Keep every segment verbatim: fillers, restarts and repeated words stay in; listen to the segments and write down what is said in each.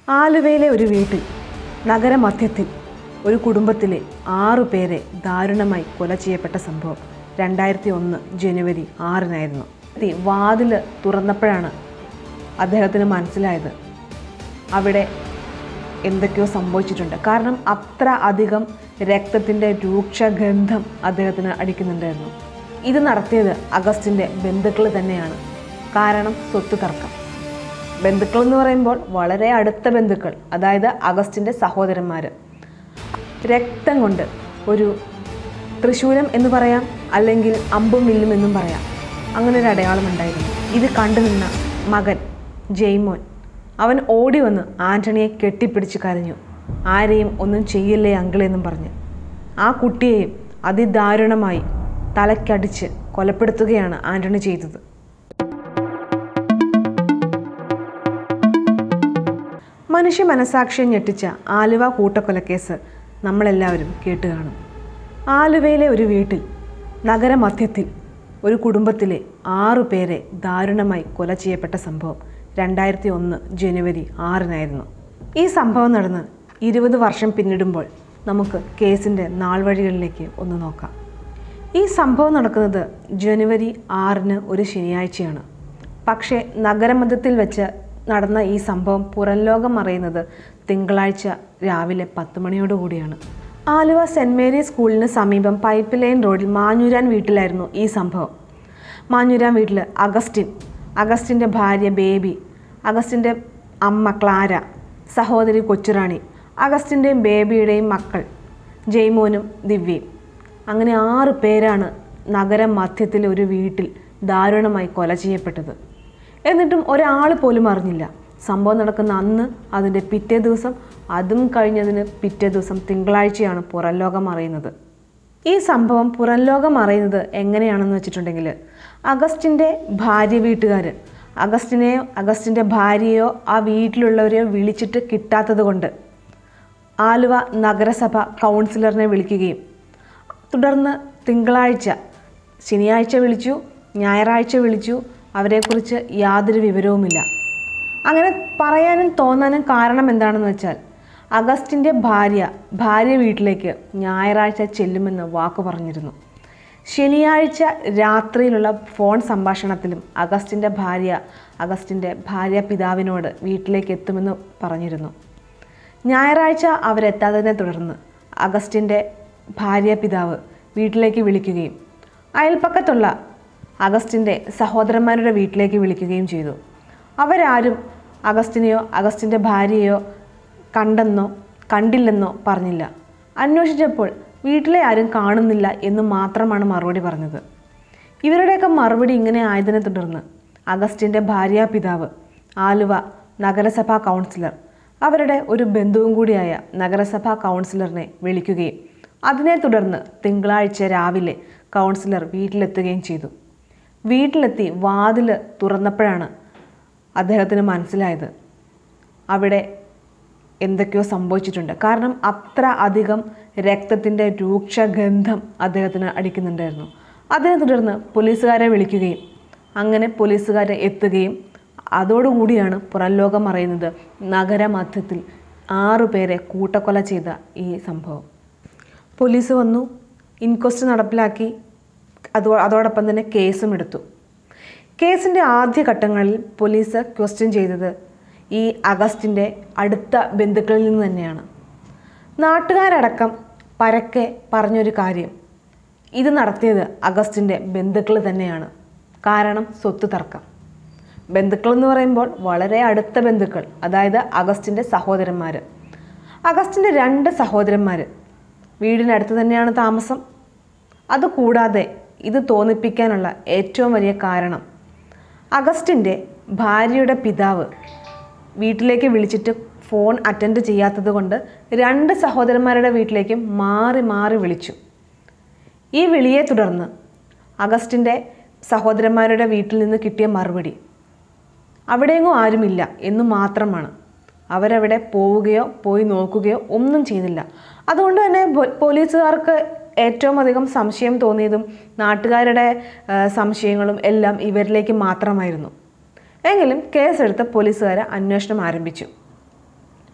ആലുവയിലെ ഒരു വീട്ടിൽ നഗരമധ്യത്തിൽ ഒരു കുടുംബത്തിലെ ആറു പേരെ ദാരുണമായി കൊല ചെയ്യപ്പെട്ട സംഭവം രണ്ടായിരത്തി ഒന്ന് ജനുവരി ആറിനായിരുന്നു. വാതിൽ തുറന്നപ്പോഴാണ് അദ്ദേഹത്തിന് മനസ്സിലായത് അവിടെ എന്തൊക്കെയോ സംഭവിച്ചിട്ടുണ്ട്. കാരണം അത്ര അധികം രക്തത്തിൻ്റെ രൂക്ഷഗന്ധം അദ്ദേഹത്തിന് അടിക്കുന്നുണ്ടായിരുന്നു. ഇത് നടത്തിയത് അഗസ്റ്റിൻ്റെ ബന്ധുക്കൾ തന്നെയാണ്. കാരണം സ്വത്ത് തർക്കം. ബന്ധുക്കൾ എന്ന് പറയുമ്പോൾ വളരെ അടുത്ത ബന്ധുക്കൾ, അതായത് അഗസ്റ്റിൻ്റെ സഹോദരന്മാർ. രക്തം കൊണ്ട് ഒരു തൃശൂലം എന്ന് പറയാം, അല്ലെങ്കിൽ അമ്പും വില്ലും എന്നും പറയാം, അങ്ങനെ ഒരു അടയാളം ഉണ്ടായിരുന്നു. ഇത് കണ്ടു നിന്ന മകൻ ജെയ്മോൻ അവൻ ഓടി വന്ന് ആൻ്റണിയെ കെട്ടിപ്പിടിച്ച് കരഞ്ഞു. ആരെയും ഒന്നും ചെയ്യല്ലേ അങ്കിളെന്നും പറഞ്ഞ് ആ കുട്ടിയെയും അതിദാരുണമായി തലക്കടിച്ച് കൊലപ്പെടുത്തുകയാണ് ആൻ്റണി ചെയ്തത്. മനുഷ്യ മനസാക്ഷിയെ ഞെട്ടിച്ച ആലുവ കൂട്ടക്കൊലക്കേസ് നമ്മളെല്ലാവരും കേട്ട് കാണും. ആലുവയിലെ ഒരു വീട്ടിൽ നഗരമധ്യത്തിൽ ഒരു കുടുംബത്തിലെ ആറു പേരെ ദാരുണമായി കൊല ചെയ്യപ്പെട്ട സംഭവം രണ്ടായിരത്തി ഒന്ന് ജനുവരി ആറിനായിരുന്നു. ഈ സംഭവം നടന്ന് ഇരുപത് വർഷം പിന്നിടുമ്പോൾ നമുക്ക് കേസിൻ്റെ നാൾവഴികളിലേക്ക് ഒന്ന് നോക്കാം. ഈ സംഭവം നടക്കുന്നത് ജനുവരി ആറിന് ഒരു ശനിയാഴ്ചയാണ്. പക്ഷേ നഗരമധ്യത്തിൽ വെച്ച് നടന്ന ഈ സംഭവം പുറം ലോകം അറിയുന്നത് തിങ്കളാഴ്ച രാവിലെ പത്ത് മണിയോടുകൂടിയാണ്. ആലുവ സെൻറ് മേരീസ് സ്കൂളിന് സമീപം പൈപ്പ് ലൈൻ റോഡിൽ മാഞ്ഞൂരാൻ വീട്ടിലായിരുന്നു ഈ സംഭവം. മാഞ്ഞൂരാൻ വീട്ടിൽ അഗസ്റ്റിൻ, അഗസ്റ്റിൻ്റെ ഭാര്യ ബേബി, അഗസ്റ്റിൻ്റെ അമ്മ ക്ലാര, സഹോദരി കൊച്ചുറാണി, അഗസ്റ്റിൻ്റെയും ബേബിയുടെയും മക്കൾ ജെയ്മോനും ദിവ്യയും, അങ്ങനെ ആറ് പേരാണ് നഗരം മധ്യത്തിലെ ഒരു വീട്ടിൽ ദാരുണമായി കൊല ചെയ്യപ്പെട്ടത്. എന്നിട്ടും ഒരാൾ പോലും അറിഞ്ഞില്ല. സംഭവം നടക്കുന്ന അന്ന്, അതിൻ്റെ പിറ്റേ ദിവസം, അതും കഴിഞ്ഞതിന് പിറ്റേ ദിവസം തിങ്കളാഴ്ചയാണ് പുറം ലോകം അറിയുന്നത്. ഈ സംഭവം പുറം ലോകം അറിയുന്നത് എങ്ങനെയാണെന്ന് വെച്ചിട്ടുണ്ടെങ്കിൽ, അഗസ്റ്റിൻ്റെ ഭാര്യ വീട്ടുകാർ അഗസ്റ്റിനെയോ അഗസ്റ്റിൻ്റെ ഭാര്യയോ ആ വീട്ടിലുള്ളവരെയോ വിളിച്ചിട്ട് കിട്ടാത്തത് കൊണ്ട് ആലുവ നഗരസഭ കൗൺസിലറിനെ വിളിക്കുകയും തുടർന്ന് തിങ്കളാഴ്ച, ശനിയാഴ്ച വിളിച്ചു, ഞായറാഴ്ച വിളിച്ചു, അവരെക്കുറിച്ച് യാതൊരു വിവരവുമില്ല. അങ്ങനെ പറയാനും തോന്നാനും കാരണം എന്താണെന്ന് വെച്ചാൽ, അഗസ്റ്റിൻ്റെ ഭാര്യ ഭാര്യ വീട്ടിലേക്ക് ഞായറാഴ്ച ചെല്ലുമെന്ന് വാക്ക് പറഞ്ഞിരുന്നു. ശനിയാഴ്ച രാത്രിയിലുള്ള ഫോൺ സംഭാഷണത്തിലും അഗസ്റ്റിൻ്റെ ഭാര്യ അഗസ്റ്റിൻ്റെ ഭാര്യ പിതാവിനോട് വീട്ടിലേക്ക് എത്തുമെന്ന് പറഞ്ഞിരുന്നു. ഞായറാഴ്ച അവരെത്താത്തതിനെ തുടർന്ന് അഗസ്റ്റിൻ്റെ ഭാര്യ പിതാവ് വീട്ടിലേക്ക് വിളിക്കുകയും അയൽപ്പക്കത്തുള്ള അഗസ്റ്റിൻ്റെ സഹോദരന്മാരുടെ വീട്ടിലേക്ക് വിളിക്കുകയും ചെയ്തു. അവരാരും അഗസ്റ്റിനെയോ അഗസ്റ്റിൻ്റെ ഭാര്യയെയോ കണ്ടെന്നോ കണ്ടില്ലെന്നോ പറഞ്ഞില്ല. അന്വേഷിച്ചപ്പോൾ വീട്ടിലെ ആരും കാണുന്നില്ല എന്ന് മാത്രമാണ് മറുപടി പറഞ്ഞത്. ഇവരുടെയൊക്കെ മറുപടി ഇങ്ങനെ ആയതിനെ തുടർന്ന് അഗസ്റ്റിൻ്റെ ഭാര്യ പിതാവ് ആലുവ നഗരസഭാ കൗൺസിലർ അവരുടെ ഒരു ബന്ധുവും കൂടിയായ നഗരസഭാ കൗൺസിലറിനെ വിളിക്കുകയും അതിനെ തുടർന്ന് തിങ്കളാഴ്ച രാവിലെ കൗൺസിലർ വീട്ടിലെത്തുകയും ചെയ്തു. വീട്ടിലെത്തി വാതിൽ തുറന്നപ്പോഴാണ് അദ്ദേഹത്തിന് മനസ്സിലായത് അവിടെ എന്തൊക്കെയോ സംഭവിച്ചിട്ടുണ്ട്. കാരണം അത്ര അധികം രക്തത്തിൻ്റെ രൂക്ഷഗന്ധം അദ്ദേഹത്തിന് അടിക്കുന്നുണ്ടായിരുന്നു. അതിനെ തുടർന്ന് പോലീസുകാരെ വിളിക്കുകയും അങ്ങനെ പോലീസുകാരെ എത്തുകയും അതോടുകൂടിയാണ് പുറം ലോകം അറിയുന്നത് നഗരമധ്യത്തിൽ ആറു പേരെ കൂട്ടക്കൊല ചെയ്ത ഈ സംഭവം. പോലീസ് വന്നു, ഇൻക്വസ്റ്റ് നടപ്പിലാക്കി, അതോ അതോടൊപ്പം തന്നെ കേസും എടുത്തു. കേസിൻ്റെ ആദ്യഘട്ടങ്ങളിൽ പോലീസ് ക്വസ്റ്റ്യൻ ചെയ്തത് ഈ അഗസ്റ്റിൻ്റെ അടുത്ത ബന്ധുക്കളിൽ നിന്ന് തന്നെയാണ്. നാട്ടുകാരടക്കം പരക്കെ പറഞ്ഞൊരു കാര്യം, ഇത് നടത്തിയത് അഗസ്റ്റിൻ്റെ ബന്ധുക്കൾ തന്നെയാണ്. കാരണം സ്വത്ത് തർക്കം. ബന്ധുക്കൾ എന്ന് പറയുമ്പോൾ വളരെ അടുത്ത ബന്ധുക്കൾ, അതായത് അഗസ്റ്റിൻ്റെ സഹോദരന്മാർ. അഗസ്റ്റിൻ്റെ രണ്ട് സഹോദരന്മാർ വീടിനടുത്ത് തന്നെയാണ് താമസം. അതുകൂടാതെ ഇത് തോന്നിപ്പിക്കാനുള്ള ഏറ്റവും വലിയ കാരണം, അഗസ്റ്റിൻ്റെ ഭാര്യയുടെ പിതാവ് വീട്ടിലേക്ക് വിളിച്ചിട്ട് ഫോൺ അറ്റൻഡ് ചെയ്യാത്തത് കൊണ്ട് രണ്ട് സഹോദരന്മാരുടെ വീട്ടിലേക്കും മാറി മാറി വിളിച്ചു. ഈ വിളിയെ തുടർന്ന് അഗസ്റ്റിൻ്റെ സഹോദരന്മാരുടെ വീട്ടിൽ നിന്ന് കിട്ടിയ മറുപടി അവിടെയെങ്ങും ആരുമില്ല എന്ന് മാത്രമാണ്. അവരവിടെ പോവുകയോ പോയി നോക്കുകയോ ഒന്നും ചെയ്തില്ല. അതുകൊണ്ട് തന്നെ പോലീസുകാർക്ക് ഏറ്റവും അധികം സംശയം തോന്നിയതും നാട്ടുകാരുടെ സംശയങ്ങളും എല്ലാം ഇവരിലേക്ക് മാത്രമായിരുന്നു. എങ്കിലും കേസെടുത്ത പോലീസുകാർ അന്വേഷണം ആരംഭിച്ചു.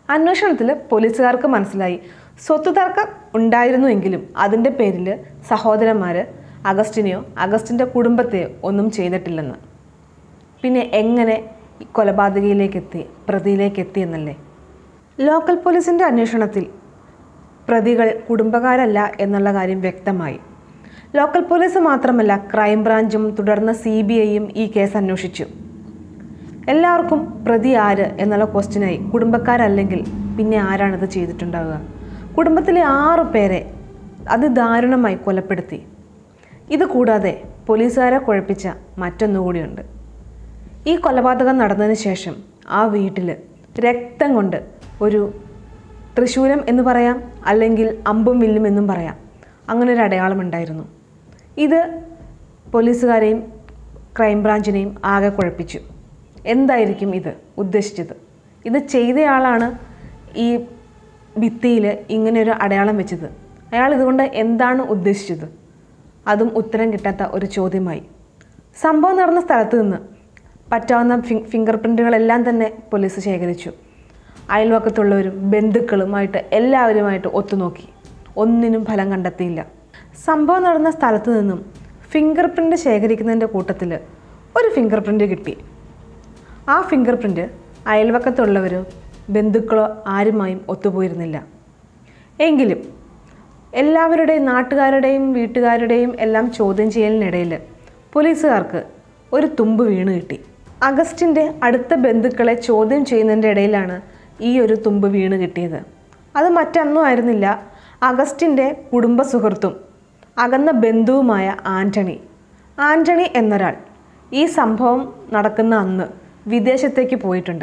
അന്വേഷണത്തിൽ പോലീസുകാർക്ക് മനസ്സിലായി സ്വത്ത് തർക്കം ഉണ്ടായിരുന്നുവെങ്കിലും അതിൻ്റെ പേരിൽ സഹോദരന്മാർ അഗസ്റ്റിനെയോ അഗസ്റ്റിൻ്റെ കുടുംബത്തെയോ ഒന്നും ചെയ്തിട്ടില്ലെന്ന്. പിന്നെ എങ്ങനെ കൊലപാതകയിലേക്ക് എത്തി, പ്രതിയിലേക്ക് എത്തി എന്നല്ലേ? ലോക്കൽ പോലീസിൻ്റെ അന്വേഷണത്തിൽ പ്രതികൾ കുടുംബക്കാരല്ല എന്നുള്ള കാര്യം വ്യക്തമായി. ലോക്കൽ പോലീസ് മാത്രമല്ല, ക്രൈംബ്രാഞ്ചും തുടർന്ന് സി ബി ഐയും ഈ കേസ് അന്വേഷിച്ചു. എല്ലാവർക്കും പ്രതി ആര് എന്നുള്ള ക്വസ്റ്റ്യനായി. കുടുംബക്കാരല്ലെങ്കിൽ പിന്നെ ആരാണിത് ചെയ്തിട്ടുണ്ടാവുക? കുടുംബത്തിലെ ആറു പേരെ അതിദാരുണമായി കൊലപ്പെടുത്തി. ഇത് കൂടാതെ പോലീസുകാരെ കുഴപ്പിച്ച മറ്റൊന്നുകൂടിയുണ്ട്. ഈ കൊലപാതകം നടന്നതിന് ശേഷം ആ വീട്ടിൽ രക്തം കൊണ്ട് ഒരു തൃശൂലം എന്ന് പറയാം, അല്ലെങ്കിൽ അമ്പും വില്ലും എന്നും പറയാം, അങ്ങനെ ഒരു അടയാളം ഉണ്ടായിരുന്നു. ഇത് പോലീസുകാരെയും ക്രൈംബ്രാഞ്ചിനെയും ആകെ കുഴപ്പിച്ചു. എന്തായിരിക്കും ഇത് ഉദ്ദേശിച്ചത്? ഇത് ചെയ്തയാളാണ് ഈ ഭിത്തിയിൽ ഇങ്ങനെയൊരു അടയാളം വെച്ചത്. അയാൾ ഇതുകൊണ്ട് എന്താണ് ഉദ്ദേശിച്ചത്? അതും ഉത്തരം കിട്ടാത്ത ഒരു ചോദ്യമായി. സംഭവം നടന്ന സ്ഥലത്ത് നിന്ന് പറ്റാവുന്ന ഫിംഗർ പ്രിൻറ്റുകളെല്ലാം തന്നെ പോലീസ് ശേഖരിച്ചു. അയൽവക്കത്തുള്ളവരും ബന്ധുക്കളുമായിട്ട് എല്ലാവരുമായിട്ട് ഒത്തുനോക്കി. ഒന്നിനും ഫലം കണ്ടെത്തിയില്ല. സംഭവം നടന്ന സ്ഥലത്ത് നിന്നും ഫിംഗർ പ്രിൻ്റ് ശേഖരിക്കുന്നതിൻ്റെ കൂട്ടത്തിൽ ഒരു ഫിംഗർ പ്രിൻ്റ് കിട്ടി. ആ ഫിംഗർ പ്രിൻ്റ് അയൽവക്കത്തുള്ളവരോ ബന്ധുക്കളോ ആരുമായും ഒത്തുപോയിരുന്നില്ല. എങ്കിലും എല്ലാവരുടെയും നാട്ടുകാരുടെയും വീട്ടുകാരുടെയും എല്ലാം ചോദ്യം ചെയ്യലിനിടയിൽ പോലീസുകാർക്ക് ഒരു തുമ്പ് വീണ് കിട്ടി. അഗസ്റ്റിൻ്റെ അടുത്ത ബന്ധുക്കളെ ചോദ്യം ചെയ്യുന്നതിൻ്റെ ഇടയിലാണ് ഈ ഒരു തുമ്പ് വീണ് കിട്ടിയത്. അത് മറ്റൊന്നും ആയിരുന്നില്ല, അഗസ്റ്റിൻ്റെ കുടുംബ സുഹൃത്തും അകന്ന ബന്ധുവുമായ ആൻ്റണി. ആൻ്റണി എന്നൊരാൾ ഈ സംഭവം നടക്കുന്ന അന്ന് വിദേശത്തേക്ക് പോയിട്ടുണ്ട്.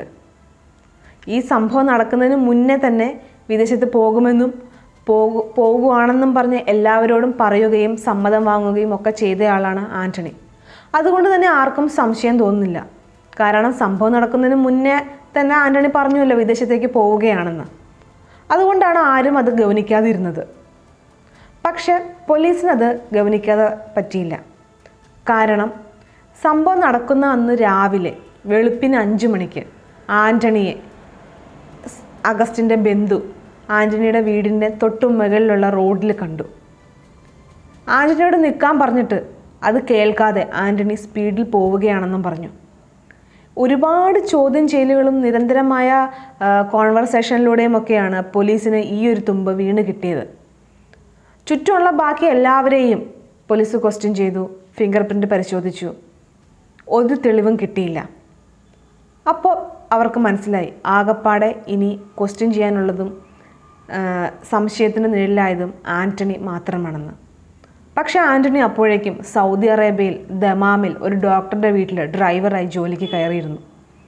ഈ സംഭവം നടക്കുന്നതിന് മുന്നേ തന്നെ വിദേശത്ത് പോകുമെന്നും പോകു പോകുവാണെന്നും പറഞ്ഞ് എല്ലാവരോടും പറയുകയും സമ്മതം വാങ്ങുകയും ഒക്കെ ചെയ്തയാളാണ് ആൻ്റണി. അതുകൊണ്ട് തന്നെ ആർക്കും സംശയം തോന്നുന്നില്ല. കാരണം സംഭവം നടക്കുന്നതിന് മുന്നേ തന്നെ ആൻ്റണി പറഞ്ഞുവല്ലോ വിദേശത്തേക്ക് പോവുകയാണെന്ന്. അതുകൊണ്ടാണ് ആരും അത് ഗവനിക്കാതിരുന്നത്. പക്ഷെ പോലീസിനത് ഗവനിക്കാതെ പറ്റിയില്ല. കാരണം സംഭവം നടക്കുന്ന അന്ന് രാവിലെ വെളുപ്പിന് അഞ്ച് മണിക്ക് ആൻ്റണിയെ അഗസ്റ്റിൻ്റെ ബന്ധു ആൻ്റണിയുടെ വീടിൻ്റെ തൊട്ടു മുകളിലുള്ള റോഡിൽ കണ്ടു. ആൻ്റണിയോട് നിൽക്കാൻ പറഞ്ഞിട്ട് അത് കേൾക്കാതെ ആൻ്റണി സ്പീഡിൽ പോവുകയാണെന്നും പറഞ്ഞു. ഒരുപാട് ചോദ്യം ചെയ്യലുകളും നിരന്തരമായ കോൺവെർസേഷനിലൂടെയും ഒക്കെയാണ് പോലീസിന് ഈ ഒരു തുമ്പ് വീണ് കിട്ടിയത്. ചുറ്റുമുള്ള ബാക്കി എല്ലാവരെയും പോലീസ് ക്വസ്റ്റ്യൻ ചെയ്തു, ഫിംഗർ പ്രിൻ്റ് പരിശോധിച്ചു. ഒരു തെളിവും കിട്ടിയില്ല. അപ്പോൾ അവർക്ക് മനസ്സിലായി ആകപ്പാടെ ഇനി ക്വസ്റ്റ്യൻ ചെയ്യാനുള്ളതും സംശയത്തിന് നിഴലായതും ആൻ്റണി മാത്രമാണെന്ന്. പക്ഷേ ആൻ്റണി അപ്പോഴേക്കും സൗദി അറേബ്യയിൽ ദമാമിൽ ഒരു ഡോക്ടറുടെ വീട്ടിൽ ഡ്രൈവറായി ജോലിക്ക് കയറിയിരുന്നു.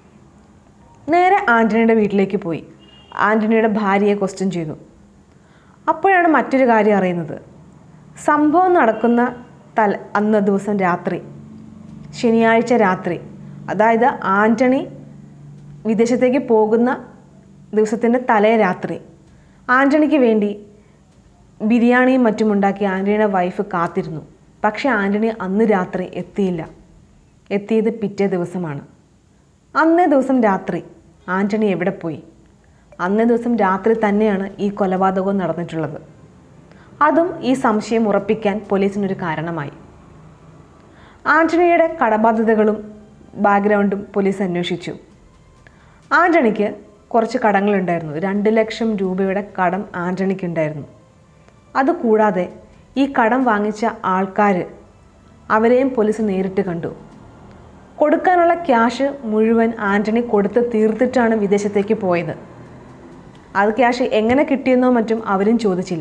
നേരെ ആൻ്റണിയുടെ വീട്ടിലേക്ക് പോയി ആൻ്റണിയുടെ ഭാര്യയെ ക്വസ്റ്റ്യൻ ചെയ്തു. അപ്പോഴാണ് മറ്റൊരു കാര്യം അറിയുന്നത്. സംഭവം നടക്കുന്ന തല അന്ന ദിവസം രാത്രി, ശനിയാഴ്ച രാത്രി, അതായത് ആൻ്റണി വിദേശത്തേക്ക് പോകുന്ന ദിവസത്തിൻ്റെ തലേ രാത്രി ആൻ്റണിക്ക് വേണ്ടി ബിരിയാണിയും മറ്റും ഉണ്ടാക്കി ആൻ്റണിയുടെ വൈഫ് കാത്തിരുന്നു. പക്ഷേ ആൻ്റണി അന്ന് രാത്രി എത്തിയില്ല. എത്തിയത് പിറ്റേ ദിവസമാണ്. അന്നേ ദിവസം രാത്രി ആൻ്റണി എവിടെ പോയി? അന്നേ ദിവസം രാത്രി തന്നെയാണ് ഈ കൊലപാതകവും നടന്നിട്ടുള്ളത്. അതും ഈ സംശയം ഉറപ്പിക്കാൻ പോലീസിനൊരു കാരണമായി. ആൻ്റണിയുടെ കടബാധ്യതകളും ബാക്ക്ഗ്രൗണ്ടും പോലീസ് അന്വേഷിച്ചു. ആൻ്റണിക്ക് കുറച്ച് കടങ്ങളുണ്ടായിരുന്നു. രണ്ട് ലക്ഷം രൂപയുടെ കടം ആൻ്റണിക്ക് ഉണ്ടായിരുന്നു. അതുകൂടാതെ ഈ കടം വാങ്ങിച്ച ആൾക്കാർ, അവരെയും പോലീസ് നേരിട്ട് കണ്ടു. കൊടുക്കാനുള്ള ക്യാഷ് മുഴുവൻ ആൻ്റണി കൊടുത്ത് തീർത്തിട്ടാണ് വിദേശത്തേക്ക് പോയത്. അത് ക്യാഷ് എങ്ങനെ കിട്ടിയെന്നോ മറ്റും അവരും ചോദിച്ചില്ല.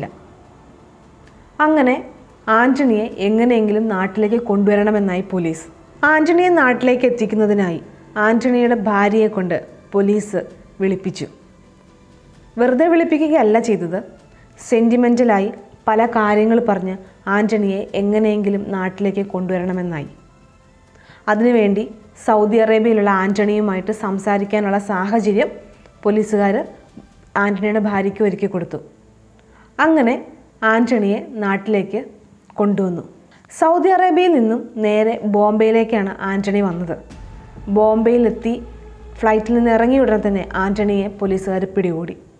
അങ്ങനെ ആൻ്റണിയെ എങ്ങനെയെങ്കിലും നാട്ടിലേക്ക് കൊണ്ടുവരണമെന്നായി പോലീസ്. ആൻ്റണിയെ നാട്ടിലേക്ക് എത്തിക്കുന്നതിനായി ആൻ്റണിയുടെ ഭാര്യയെ കൊണ്ട് പോലീസ് വിളിപ്പിച്ചു. വെറുതെ വിളിപ്പിക്കുകയല്ല ചെയ്തത്. സെൻറ്റിമെൻ്റലായി പല കാര്യങ്ങൾ പറഞ്ഞ് ആൻ്റണിയെ എങ്ങനെയെങ്കിലും നാട്ടിലേക്ക് കൊണ്ടുവരണമെന്നായി. അതിനുവേണ്ടി സൗദി അറേബ്യയിലുള്ള ആൻ്റണിയുമായിട്ട് സംസാരിക്കാനുള്ള സാഹചര്യം പോലീസുകാർ ആൻ്റണിയുടെ ഭാര്യയ്ക്ക് ഒരുക്കി കൊടുത്തു. അങ്ങനെ ആൻ്റണിയെ നാട്ടിലേക്ക് കൊണ്ടുവന്നു. സൗദി അറേബ്യയിൽ നിന്നും നേരെ ബോംബെയിലേക്കാണ് ആൻ്റണി വന്നത്. ബോംബെയിലെത്തി ഫ്ലൈറ്റിൽ നിന്ന് ഇറങ്ങിയ ഉടനെ തന്നെ ആൻ്റണിയെ പോലീസുകാർ പിടികൂടി.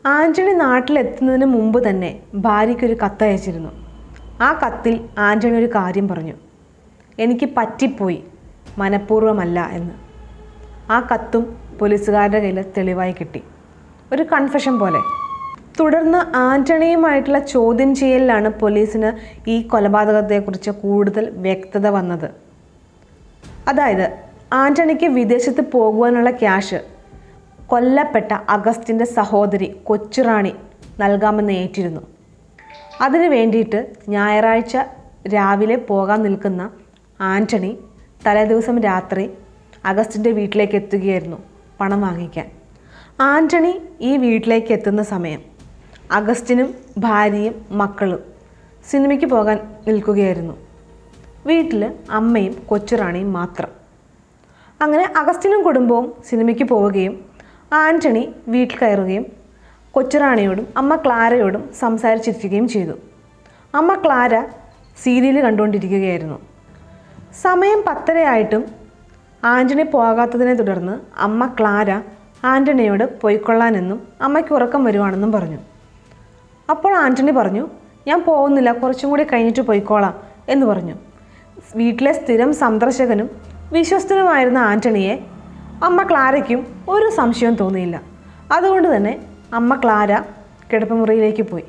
ആൻ്റണി നാട്ടിലെത്തുന്നതിന് മുമ്പ് തന്നെ ഭാര്യയ്ക്കൊരു കത്തയച്ചിരുന്നു. ആ കത്തിൽ ആൻ്റണി ഒരു കാര്യം പറഞ്ഞു: എനിക്ക് പറ്റിപ്പോയി, മനഃപൂർവ്വമല്ല എന്ന്. ആ കത്തും പോലീസുകാരുടെ കയ്യിൽ തെളിവായി കിട്ടി, ഒരു കൺഫെഷൻ പോലെ. തുടർന്ന് ആൻ്റണിയുമായിട്ടുള്ള ചോദ്യം ചെയ്യലിലാണ് പോലീസിന് ഈ കൊലപാതകത്തെക്കുറിച്ച് കൂടുതൽ വ്യക്തത വന്നത്. അതായത് ആൻ്റണിക്ക് വിദേശത്ത് പോകുവാനുള്ള ക്യാഷ് കൊല്ലപ്പെട്ട അഗസ്റ്റിൻ്റെ സഹോദരി കൊച്ചുറാണി നൽകാമെന്ന് ഏറ്റിരുന്നു. അതിനു വേണ്ടിയിട്ട് ഞായറാഴ്ച രാവിലെ പോകാൻ നിൽക്കുന്ന ആൻ്റണി തലേദിവസം രാത്രി അഗസ്റ്റിൻ്റെ വീട്ടിലേക്ക് എത്തുകയായിരുന്നു പണം വാങ്ങിക്കാൻ. ആൻ്റണി ഈ വീട്ടിലേക്ക് എത്തുന്ന സമയം അഗസ്റ്റിനും ഭാര്യയും മക്കളും സിനിമയ്ക്ക് പോകാൻ നിൽക്കുകയായിരുന്നു. വീട്ടിൽ അമ്മയും കൊച്ചുറാണിയും മാത്രം. അങ്ങനെ അഗസ്റ്റിനും കുടുംബവും സിനിമയ്ക്ക് പോവുകയും ആൻ്റണി വീട്ടിൽ കയറുകയും കൊച്ചുറാണിയോടും അമ്മ ക്ലാരയോടും സംസാരിച്ചിരിക്കുകയും ചെയ്തു. അമ്മ ക്ലാര സീരിയൽ കണ്ടുകൊണ്ടിരിക്കുകയായിരുന്നു. സമയം പത്തരയായിട്ടും ആൻ്റണി പോകാത്തതിനെ തുടർന്ന് അമ്മ ക്ലാര ആൻ്റണിയോട് പോയിക്കൊള്ളാനെന്നും അമ്മയ്ക്ക് ഉറക്കം വരുവാണെന്നും പറഞ്ഞു. അപ്പോൾ ആൻ്റണി പറഞ്ഞു, ഞാൻ പോകുന്നില്ല, കുറച്ചും കൂടി കഴിഞ്ഞിട്ട് പോയിക്കോളാം എന്ന് പറഞ്ഞു. വീട്ടിലെ സ്ഥിരം സന്ദർശകനും വിശ്വസ്തനുമായിരുന്ന ആൻ്റണിയെ അമ്മ ക്ലാരയ്ക്കും ഒരു സംശയവും തോന്നിയില്ല. അതുകൊണ്ട് തന്നെ അമ്മ ക്ലാര കിടപ്പുമുറിയിലേക്ക് പോയി.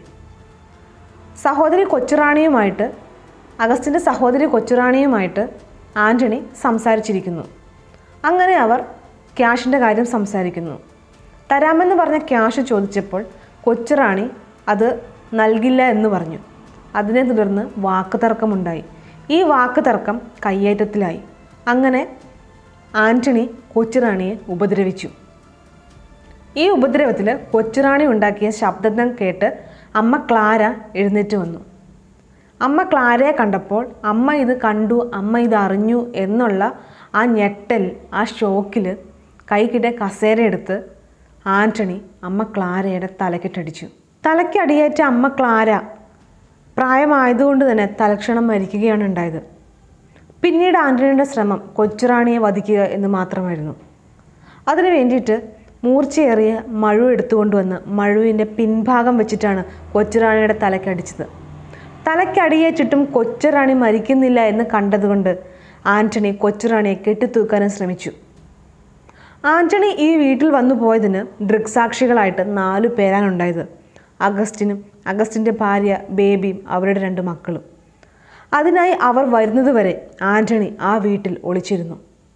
സഹോദരി കൊച്ചുറാണിയുമായിട്ട് അഗസ്റ്റിൻ്റെ സഹോദരി കൊച്ചുറാണിയുമായിട്ട് ആൻ്റണി സംസാരിച്ചിരിക്കുന്നു. അങ്ങനെ അവർ ക്യാഷിൻ്റെ കാര്യം സംസാരിക്കുന്നു. തരാമെന്ന് പറഞ്ഞ ക്യാഷ് ചോദിച്ചപ്പോൾ കൊച്ചുറാണി അത് നൽകില്ല എന്ന് പറഞ്ഞു. അതിനെ തുടർന്ന് വാക്ക് തർക്കമുണ്ടായി. ഈ വാക്ക് തർക്കം കയ്യേറ്റത്തിലായി. അങ്ങനെ ആൻ്റണി കൊച്ചുറാണിയെ ഉപദ്രവിച്ചു. ഈ ഉപദ്രവത്തിൽ കൊച്ചുറാണി ഉണ്ടാക്കിയ ശബ്ദം കേട്ട് അമ്മ ക്ലാര എഴുന്നേറ്റ് വന്നു. അമ്മ ക്ലാരയെ കണ്ടപ്പോൾ അമ്മ ഇത് കണ്ടു, അമ്മ ഇത് അറിഞ്ഞു എന്നുള്ള ആ ഞെട്ടൽ, ആ ഷോക്കിൽ കൈക്കിടെ കസേരയെടുത്ത് ആൻ്റണി അമ്മ ക്ലാരയുടെ തലക്കിട്ടടിച്ചു. തലയ്ക്കടിയേറ്റ അമ്മ ക്ലാര പ്രായമായതുകൊണ്ട് തന്നെ തലക്ഷണം മരിക്കുകയാണ് ഉണ്ടായത്. പിന്നീട് ആൻ്റണിയുടെ ശ്രമം കൊച്ചുറാണിയെ വധിക്കുക എന്ന് മാത്രമായിരുന്നു. അതിനു വേണ്ടിയിട്ട് മൂർച്ചയേറിയ മഴു എടുത്തുകൊണ്ടുവന്ന് മഴുവിൻ്റെ പിൻഭാഗം വെച്ചിട്ടാണ് കൊച്ചുറാണിയുടെ തലയ്ക്കടിച്ചത്. തലയ്ക്കടിയേറ്റിട്ടും കൊച്ചുറാണി മരിക്കുന്നില്ല എന്ന് കണ്ടതുകൊണ്ട് ആൻ്റണി കൊച്ചുറാണിയെ കെട്ടിത്തൂക്കാനും ശ്രമിച്ചു. ആൻ്റണി ഈ വീട്ടിൽ വന്നു പോയതിന് ദൃക്സാക്ഷികളായിട്ട് നാലു പേരാണ് ഉണ്ടായത്. അഗസ്റ്റിനും അഗസ്റ്റിൻ്റെ ഭാര്യ ബേബിയും അവരുടെ രണ്ട് മക്കളും. അതിനായി അവർ വരുന്നതുവരെ ആൻ്റണി ആ വീട്ടിൽ ഒളിച്ചിരുന്നു.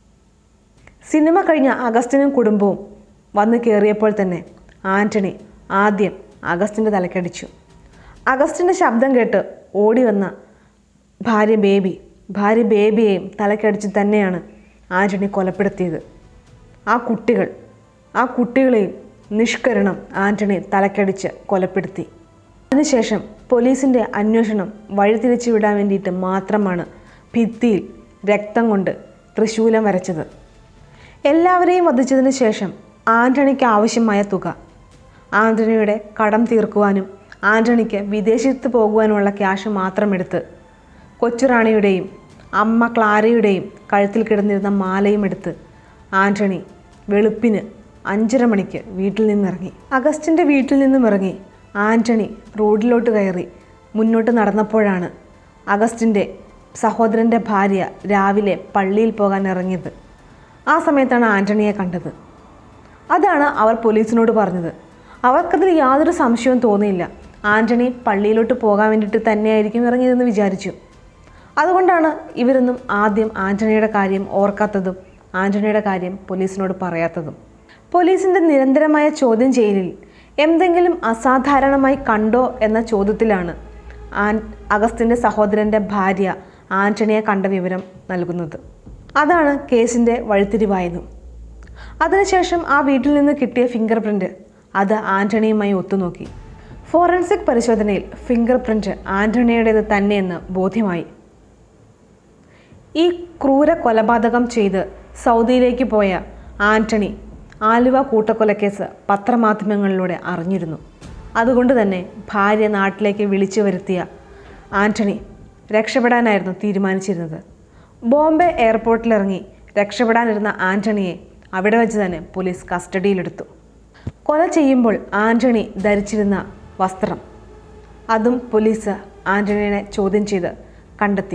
സിനിമ കഴിഞ്ഞ അഗസ്റ്റിനും കുടുംബവും വന്നു കയറിയപ്പോൾ തന്നെ ആൻ്റണി ആദ്യം അഗസ്റ്റിൻ്റെ തലക്കടിച്ചു. അഗസ്റ്റിൻ്റെ ശബ്ദം കേട്ട് ഓടി വന്ന ഭാര്യ ബേബി ഭാര്യ ബേബിയെയും തലക്കടിച്ച് തന്നെയാണ് ആൻ്റണി കൊലപ്പെടുത്തിയത്. ആ കുട്ടികൾ ആ കുട്ടികളെയും നിഷ്കരണം ആൻ്റണി തലക്കടിച്ച് കൊലപ്പെടുത്തി. അതിനുശേഷം പോലീസിൻ്റെ അന്വേഷണം വഴിതിരിച്ചു വിടാൻ വേണ്ടിയിട്ട് മാത്രമാണ് ഭിത്തിയിൽ രക്തം കൊണ്ട് തൃശൂലം വരച്ചത്. എല്ലാവരെയും വധിച്ചതിന് ശേഷം ആൻ്റണിക്ക് ആവശ്യമായ തുക ആൻ്റണിയുടെ കടം തീർക്കുവാനും ആൻ്റണിക്ക് വിദേശത്ത് പോകുവാനുമുള്ള ക്യാഷ് മാത്രമെടുത്ത് കൊച്ചുറാണിയുടെയും അമ്മ ക്ലാരയുടെയും കഴുത്തിൽ കിടന്നിരുന്ന മാലയും എടുത്ത് ആൻ്റണി വെളുപ്പിന് അഞ്ചര മണിക്ക് വീട്ടിൽ നിന്നിറങ്ങി. അഗസ്റ്റിൻ്റെ വീട്ടിൽ നിന്നും ഇറങ്ങി ആൻ്റണി റോഡിലോട്ട് കയറി മുന്നോട്ട് നടന്നപ്പോഴാണ് അഗസ്റ്റിൻ്റെ സഹോദരൻ്റെ ഭാര്യ രാവിലെ പള്ളിയിൽ പോകാൻ ഇറങ്ങിയത്. ആ സമയത്താണ് ആൻ്റണിയെ കണ്ടത്. അതാണ് അവർ പോലീസിനോട് പറഞ്ഞത്. അവർക്കതിൽ യാതൊരു സംശയവും തോന്നിയില്ല. ആൻ്റണി പള്ളിയിലോട്ട് പോകാൻ വേണ്ടിയിട്ട് തന്നെയായിരിക്കും ഇറങ്ങിയതെന്ന് വിചാരിച്ചു. അതുകൊണ്ടാണ് ഇവരൊന്നും ആദ്യം ആൻ്റണിയുടെ കാര്യം ഓർക്കാത്തതും ആൻ്റണിയുടെ കാര്യം പോലീസിനോട് പറയാത്തതും. പോലീസിൻ്റെ നിരന്തരമായ ചോദ്യം ചെയ്യലിൽ എന്തെങ്കിലും അസാധാരണമായി കണ്ടോ എന്ന ചോദ്യത്തിലാണ് ആൻ അഗസ്റ്റിൻ്റെ സഹോദരൻ്റെ ഭാര്യ ആൻ്റണിയെ കണ്ട വിവരം നൽകുന്നത്. അതാണ് കേസിൻ്റെ വഴിത്തിരിവായതും. അതിനുശേഷം ആ വീട്ടിൽ നിന്ന് കിട്ടിയ ഫിംഗർ പ്രിൻ്റ് അത് ആൻ്റണിയുമായി ഒത്തുനോക്കി. ഫോറൻസിക് പരിശോധനയിൽ ഫിംഗർ പ്രിൻ്റ് ആൻ്റണിയുടേത് തന്നെയെന്ന് ബോധ്യമായി. ഈ ക്രൂര കൊലപാതകം ചെയ്ത് സൗദിയിലേക്ക് പോയ ആൻ്റണി ആലുവ കൂട്ടക്കൊലക്കേസ് പത്രമാധ്യമങ്ങളിലൂടെ അറിഞ്ഞിരുന്നു. അതുകൊണ്ട് തന്നെ ഭാര്യ നാട്ടിലേക്ക് വിളിച്ചു വരുത്തിയ ആൻ്റണി രക്ഷപ്പെടാനായിരുന്നു തീരുമാനിച്ചിരുന്നത്. ബോംബെ എയർപോർട്ടിലിറങ്ങി രക്ഷപ്പെടാനിരുന്ന ആൻ്റണിയെ അവിടെ വെച്ച് തന്നെ പോലീസ് കസ്റ്റഡിയിലെടുത്തു. കൊല ചെയ്യുമ്പോൾ ആൻ്റണി ധരിച്ചിരുന്ന വസ്ത്രം അതും പോലീസ് ആൻ്റണിയെ ചോദ്യം ചെയ്ത് കണ്ടെത്തി.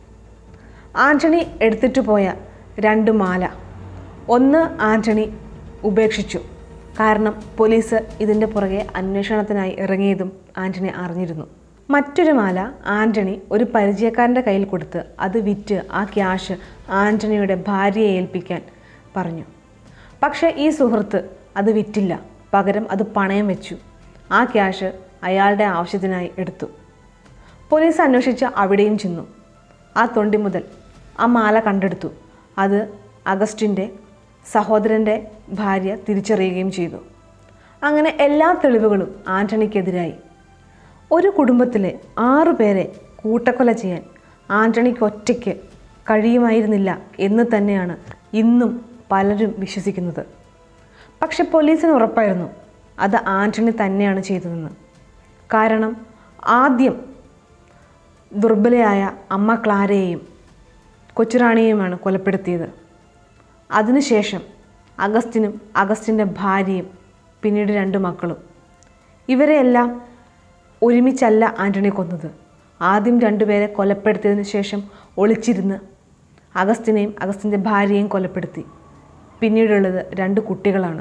ആൻ്റണി എടുത്തിട്ട് പോയ രണ്ട് മാല, ഒന്ന് ആൻ്റണി ഉപേക്ഷിച്ചു. കാരണം പോലീസ് ഇതിൻ്റെ പുറകെ അന്വേഷണത്തിനായി ഇറങ്ങിയതും ആൻ്റണി അറിഞ്ഞിരുന്നു. മറ്റൊരു മാല ആൻ്റണി ഒരു പരിചയക്കാരൻ്റെ കയ്യിൽ കൊടുത്ത് അത് വിറ്റ് ആ ക്യാഷ് ആൻ്റണിയുടെ ഭാര്യയെ ഏൽപ്പിക്കാൻ പറഞ്ഞു. പക്ഷേ ഈ സുഹൃത്ത് അത് വിറ്റില്ല, പകരം അത് പണയം വെച്ചു. ആ ക്യാഷ് അയാളുടെ ആവശ്യത്തിനായി എടുത്തു. പോലീസ് അന്വേഷിച്ച് അവിടെയും ചെന്നു. ആ തൊണ്ടി മുതൽ ആ മാല കണ്ടെടുത്തു. അത് അഗസ്റ്റിൻ്റെ സഹോദരൻ്റെ ഭാര്യ തിരിച്ചറിയുകയും ചെയ്തു. അങ്ങനെ എല്ലാ തെളിവുകളും ആൻ്റണിക്കെതിരായി. ഒരു കുടുംബത്തിലെ ആറു പേരെ കൂട്ടക്കൊല ചെയ്യാൻ ആൻ്റണിക്ക് ഒറ്റയ്ക്ക് കഴിയുമായിരുന്നില്ല എന്ന് തന്നെയാണ് ഇന്നും പലരും വിശ്വസിക്കുന്നത്. പക്ഷെ പോലീസിന് ഉറപ്പായിരുന്നു അത് ആൻ്റണി തന്നെയാണ് ചെയ്തതെന്ന്. കാരണം ആദ്യം ദുർബലയായ അമ്മ ക്ലാരയെയും കൊച്ചുറാണിയെയുമാണ് കൊലപ്പെടുത്തിയത്. അതിനുശേഷം അഗസ്റ്റിനും അഗസ്റ്റിൻ്റെ ഭാര്യയും പിന്നീട് രണ്ട് മക്കളും. ഇവരെയെല്ലാം ഒരുമിച്ചല്ല ആൻ്റണി കൊന്നത്. ആദ്യം രണ്ടുപേരെ കൊലപ്പെടുത്തിയതിനു ശേഷം ഒളിച്ചിരുന്ന് അഗസ്റ്റിനെയും അഗസ്റ്റിൻ്റെ ഭാര്യയെയും കൊലപ്പെടുത്തി. പിന്നീടുള്ളത് രണ്ട് കുട്ടികളാണ്.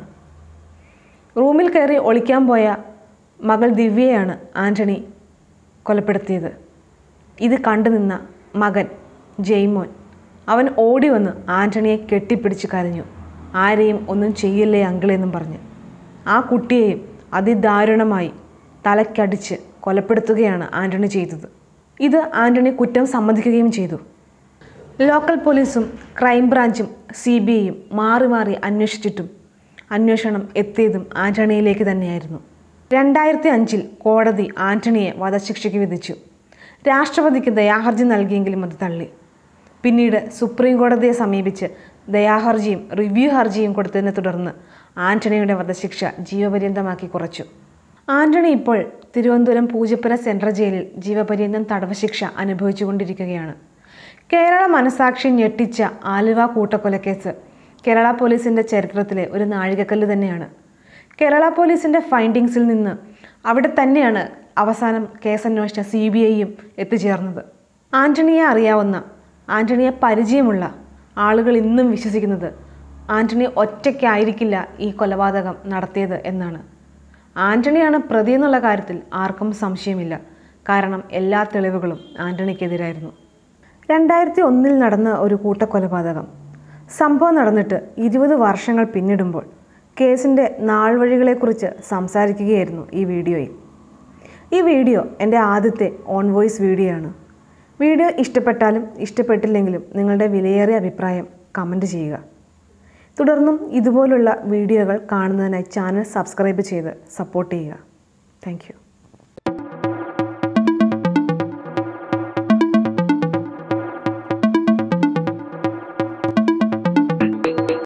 റൂമിൽ കയറി ഒളിക്കാൻ പോയ മകൾ ദിവ്യയാണ് ആൻ്റണി കൊലപ്പെടുത്തിയത്. ഇത് കണ്ടു നിന്ന മകൻ ജെയ്മോൻ, അവൻ ഓടി വന്ന് ആൻ്റണിയെ കെട്ടിപ്പിടിച്ച് കരഞ്ഞു. ആരെയും ഒന്നും ചെയ്യില്ലേ അങ്കിളെന്നും പറഞ്ഞ്. ആ കുട്ടിയെയും അതിദാരുണമായി തലയ്ക്കടിച്ച് കൊലപ്പെടുത്തുകയാണ് ആൻ്റണി ചെയ്തത്. ഇത് ആൻ്റണി കുറ്റം സമ്മതിക്കുകയും ചെയ്തു. ലോക്കൽ പോലീസും ക്രൈംബ്രാഞ്ചും സി ബി ഐയും മാറി മാറി അന്വേഷിച്ചിട്ടും അന്വേഷണം എത്തിയതും ആൻ്റണിയിലേക്ക് തന്നെയായിരുന്നു. രണ്ടായിരത്തി അഞ്ചിൽ കോടതി ആൻ്റണിയെ വധശിക്ഷയ്ക്ക് വിധിച്ചു. രാഷ്ട്രപതിക്ക് ദയാഹർജി നൽകിയെങ്കിലും അത് തള്ളി. പിന്നീട് സുപ്രീം കോടതിയെ സമീപിച്ച് ദയാഹർജിയും റിവ്യൂ ഹർജിയും കൊടുത്തതിനെ തുടർന്ന് ആൻ്റണിയുടെ വധശിക്ഷ ജീവപര്യന്തമാക്കി കുറച്ചു. ആൻ്റണി ഇപ്പോൾ തിരുവനന്തപുരം പൂജപ്പുര സെൻട്രൽ ജയിലിൽ ജീവപര്യന്തം തടവ് ശിക്ഷ അനുഭവിച്ചുകൊണ്ടിരിക്കുകയാണ്. കേരള മനസാക്ഷി ഞെട്ടിച്ച ആലുവ കൂട്ടക്കൊലക്കേസ് കേരള പോലീസിൻ്റെ ചരിത്രത്തിലെ ഒരു നാഴികക്കല്ല് തന്നെയാണ്. കേരള പോലീസിൻ്റെ ഫൈൻഡിങ്സിൽ നിന്ന് അവിടെ തന്നെയാണ് അവസാനം കേസന്വേഷിച്ച സി ബി ഐയും എത്തിച്ചേർന്നത്. ആൻ്റണിയെ അറിയാവുന്ന, ആൻ്റണിയെ പരിചയമുള്ള ആളുകൾ ഇന്നും വിശ്വസിക്കുന്നത് ആൻ്റണി ഒറ്റയ്ക്കായിരിക്കില്ല ഈ കൊലപാതകം നടത്തിയത് എന്നാണ്. ആൻ്റണിയാണ് പ്രതി എന്നുള്ള കാര്യത്തിൽ ആർക്കും സംശയമില്ല. കാരണം എല്ലാ തെളിവുകളും ആൻ്റണിക്കെതിരായിരുന്നു. രണ്ടായിരത്തി ഒന്നിൽ നടന്ന ഒരു കൂട്ടക്കൊലപാതകം സംഭവം നടന്നിട്ട് ഇരുപത് വർഷങ്ങൾ പിന്നിടുമ്പോൾ കേസിൻ്റെ നാൾവഴികളെക്കുറിച്ച് സംസാരിക്കുകയായിരുന്നു ഈ വീഡിയോയിൽ. ഈ വീഡിയോ എൻ്റെ ആദ്യത്തെ ഓൺ വോയിസ് വീഡിയോ ആണ്. വീഡിയോ ഇഷ്ടപ്പെട്ടാലും ഇഷ്ടപ്പെട്ടില്ലെങ്കിലും നിങ്ങളുടെ വിലയേറിയ അഭിപ്രായം കമൻറ്റ് ചെയ്യുക. തുടർന്നും ഇതുപോലുള്ള വീഡിയോകൾ കാണുന്നതിനായി ചാനൽ സബ്സ്ക്രൈബ് ചെയ്ത് സപ്പോർട്ട് ചെയ്യുക. Thank U.